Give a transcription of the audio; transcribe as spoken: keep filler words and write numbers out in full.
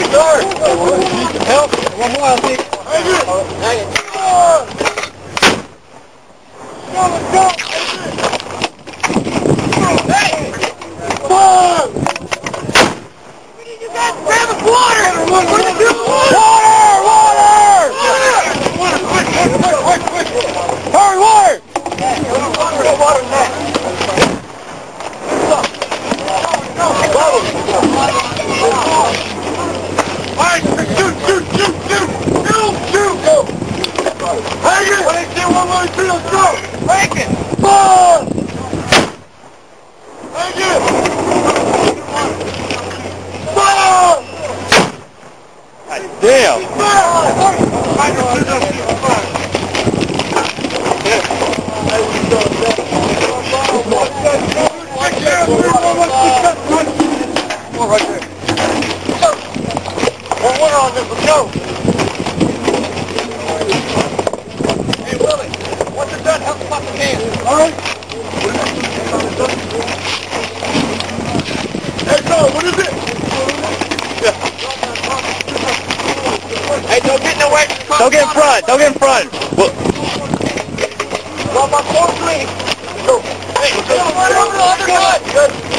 Start! Need some help? One more, I think. Hang it! Hang it. Go, let's go! Hey! Come! You guys grab the water! What are you doing? Water! Water! Water! Quick, quick, quick, quick, quick! Hurry, water! Water, water, next. Alright, shoot, shoot, shoot, shoot! Shoot, shoot, go! Hang it! One, two, one, one, two, let's go! Hang it! Ball! Hang it! Ball! God damn! One right there. One water on this, let's go! Hey Willie, once you're done, help spot the can. Alright? Hey Joe, what is it? Yeah. Hey, don't get nowhere. Don't get in front, don't get in front. Well, well my fourth lead. Go. Hey, go right over the other side. Good.